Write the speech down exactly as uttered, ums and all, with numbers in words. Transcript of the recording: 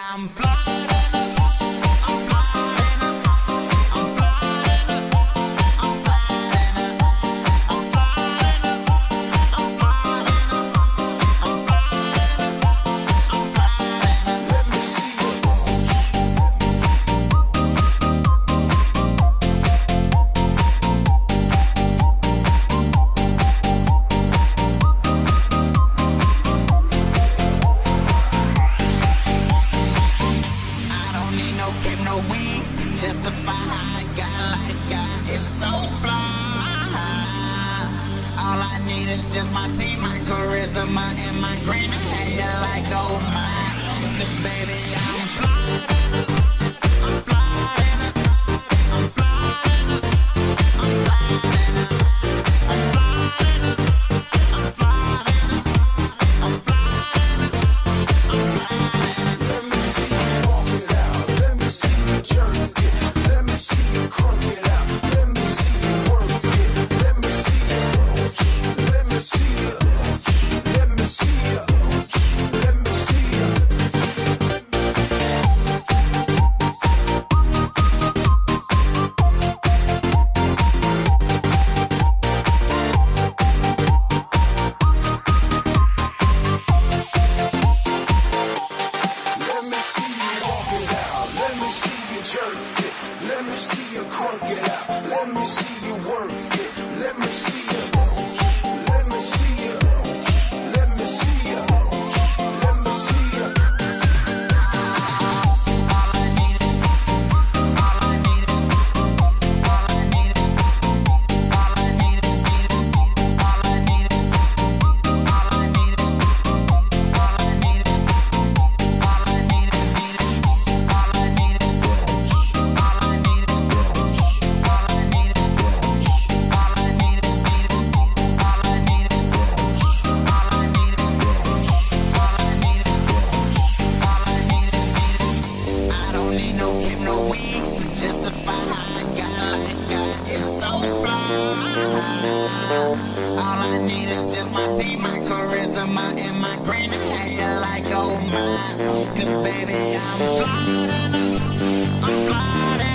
I'm flying up, I'm flying up, I'm flying up, I'm flying up, I'm flying up, I'm flying up, I'm flying up, I'm flying up. Let me see you launch. No cape, no wings, justify how I got like I, it's so fly. All I need is just my team, my charisma, and my green hair like oh my. 'Cause baby I'm flying up, I'm flying up, I'm flying up, I'm flying up, I'm flying up, I'm flying up, I'm flying up, I'm flying up. Let me see you walk it out. Let me see you jerk it. Let me see you crunk it out. Let me see you work it. Let me see you launch. Let me see you launch. Let me see you launch. Let me see you. Let me see you walk it out. Let me see you jerk it. Let me see you crunk it out. Let me see you work it. Let me see you launch. Let me see you launch. Let me see you launch. Let me see you. All I need is, all I need is, all I need is, all I need is, all I need is, all I need is, all I need is, all I need is, all I need is, all I need is, all I need is, all I need is, all I need is, all I need is, all I need is, all I need is, I don't need no cape, no wigs to justify how I got like I, it's so fly. All I need is just my team, my charisma, and my green hair like oh my. 'Cause baby I'm flying up, I'm flying